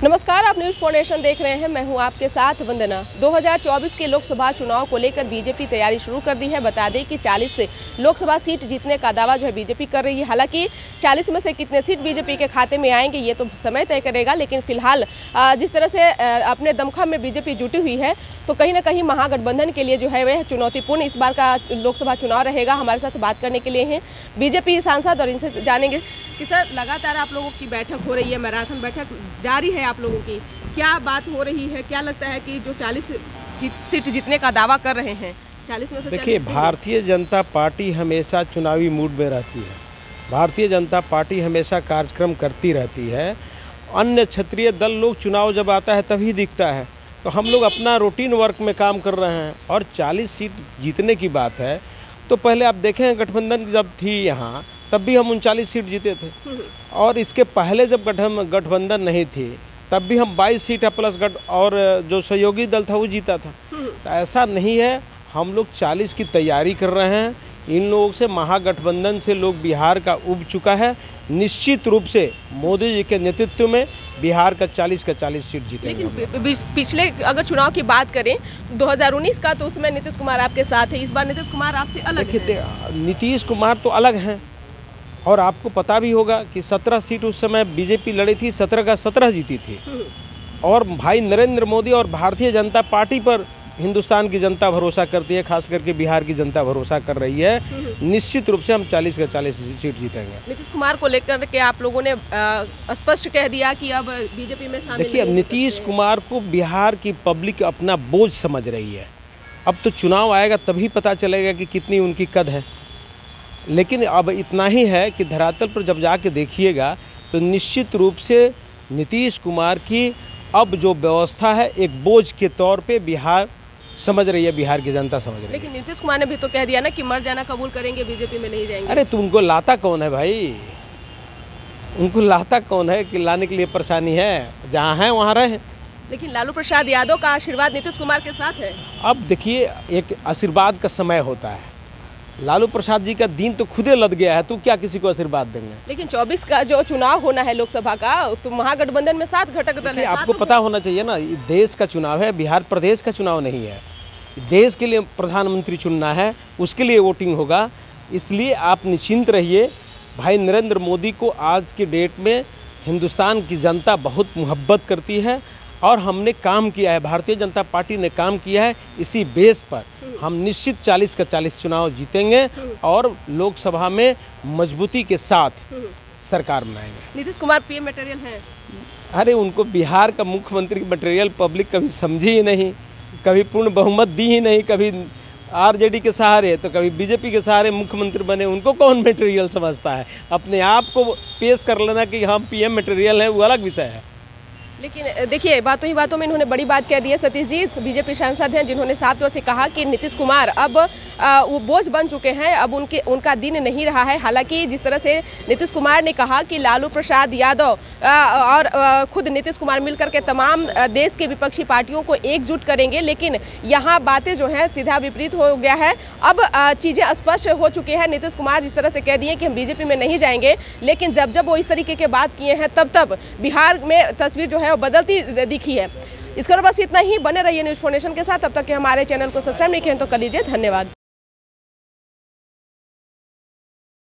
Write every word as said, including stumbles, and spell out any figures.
नमस्कार, आप news foundation देख रहे हैं। मैं हूं आपके साथ वंदना। दो हज़ार चौबीस के लोकसभा चुनाव को लेकर बीजेपी तैयारी शुरू कर दी है। बता दें कि चालीस से लोकसभा सीट जीतने का दावा जो है बीजेपी कर रही है। हालांकि चालीस में से कितने सीट बीजेपी के खाते में आएंगे ये तो समय तय करेगा, लेकिन फिलहाल जिस तरह से अपने दमखम में बीजेपी जुटी हुई है तो कहीं ना कहीं महागठबंधन के लिए जो है वह चुनौतीपूर्ण इस बार का लोकसभा चुनाव रहेगा। हमारे साथ बात करने के लिए हैं बीजेपी सांसद और इनसे जानेंगे कि सर, लगातार आप लोगों की बैठक हो रही है, मैराथन बैठक जारी है आप लोगों की, क्या बात हो रही है? क्या लगता है कि जो चालीस सीट जीतने का दावा कर रहे हैं, चालीस में से देखिए, भारतीय जनता पार्टी हमेशा चुनावी मूड में रहती है। भारतीय जनता पार्टी हमेशा कार्यक्रम करती रहती है। अन्य क्षेत्रीय दल लोग चुनाव जब आता है तभी दिखता है, तो हम लोग अपना रूटीन वर्क में काम कर रहे हैं। और चालीस सीट जीतने की बात है तो पहले आप देखें, गठबंधन जब थी यहाँ तब भी हम उनचालीस सीट जीते थे, और इसके पहले जब गठबंधन नहीं थी तब भी हम बाईस सीट प्लस गठ और जो सहयोगी दल था वो जीता था। तो ऐसा नहीं है, हम लोग चालीस की तैयारी कर रहे हैं। इन लोगों से महागठबंधन से लोग बिहार का उब चुका है। निश्चित रूप से मोदी जी के नेतृत्व में बिहार का चालीस का चालीस सीट जीतेंगे। लेकिन पिछले अगर चुनाव की बात करें दो हज़ार उन्नीस का, तो उसमें नीतीश कुमार आपके साथ है। इस बार नीतीश कुमार आपसे अलग है। देखिए, नीतीश कुमार तो अलग हैं, और आपको पता भी होगा कि सत्रह सीट उस समय बीजेपी लड़ी थी, सत्रह का सत्रह जीती थी। और भाई नरेंद्र मोदी और भारतीय जनता पार्टी पर हिंदुस्तान की जनता भरोसा करती है, खास करके बिहार की जनता भरोसा कर रही है। निश्चित रूप से हम चालीस का चालीस सीट जीतेंगे। नीतीश कुमार को लेकर के आप लोगों ने स्पष्ट कह दिया कि अब बीजेपी में शामिल। देखिए, नीतीश कुमार को बिहार की पब्लिक अपना बोझ समझ रही है। अब तो चुनाव आएगा तभी पता चलेगा कि कितनी उनकी कद है। लेकिन अब इतना ही है कि धरातल पर जब जाके देखिएगा तो निश्चित रूप से नीतीश कुमार की अब जो व्यवस्था है एक बोझ के तौर पे बिहार समझ रही है, बिहार की जनता समझ रही है। लेकिन नीतीश कुमार ने भी तो कह दिया ना कि मर जाना कबूल करेंगे, बीजेपी में नहीं जाएंगे। अरे तो उनको लाता कौन है भाई? उनको लाता कौन है कि लाने के लिए परेशानी है? जहाँ है वहाँ रहे। लेकिन लालू प्रसाद यादव का आशीर्वाद नीतीश कुमार के साथ है। अब देखिए, एक आशीर्वाद का समय होता है। लालू प्रसाद जी का दिन तो खुदे लद गया है, तो क्या किसी को आशीर्वाद देंगे? लेकिन चौबीस का जो चुनाव होना है लोकसभा का, तो महागठबंधन में सात घटक दल है। आपको पता होना चाहिए ना, देश का चुनाव है, बिहार प्रदेश का चुनाव नहीं है। देश के लिए प्रधानमंत्री चुनना है, उसके लिए वोटिंग होगा। इसलिए आप निश्चिंत रहिए। भाई नरेंद्र मोदी को आज की डेट में हिंदुस्तान की जनता बहुत मोहब्बत करती है, और हमने काम किया है, भारतीय जनता पार्टी ने काम किया है। इसी बेस पर हम निश्चित चालीस का चालीस चुनाव जीतेंगे और लोकसभा में मजबूती के साथ सरकार बनाएंगे। नीतीश कुमार पीएम मटेरियल है। अरे, उनको बिहार का मुख्यमंत्री मटेरियल पब्लिक कभी समझी ही नहीं, कभी पूर्ण बहुमत दी ही नहीं, कभी आरजेडी के सहारे तो कभी बीजेपी के सहारे मुख्यमंत्री बने। उनको कौन मटेरियल समझता है? अपने आप को पेश कर लेना कि हम पीएम मटेरियल है, वो अलग विषय है। लेकिन देखिए, बातों ही बातों में इन्होंने बड़ी बात कह दी है। सतीश जी बीजेपी सांसद हैं, जिन्होंने साफ तौर से कहा कि नीतीश कुमार अब आ, वो बोझ बन चुके हैं, अब उनके उनका दिन नहीं रहा है। हालांकि जिस तरह से नीतीश कुमार ने कहा कि लालू प्रसाद यादव आ, और आ, खुद नीतीश कुमार मिलकर के तमाम देश के विपक्षी पार्टियों को एकजुट करेंगे, लेकिन यहाँ बातें जो हैं सीधा विपरीत हो गया है। अब चीज़ें स्पष्ट हो चुकी है। नीतीश कुमार जिस तरह से कह दिए कि हम बीजेपी में नहीं जाएंगे, लेकिन जब जब वो इस तरीके की बात किए हैं तब तब बिहार में तस्वीर जो है बदलती दिखी है। इसका बस इतना ही। बने रहिए न्यूज़ फाउंडेशन के साथ। तब तक कि हमारे चैनल को सब्सक्राइब नहीं किए तो कर लीजिए। धन्यवाद।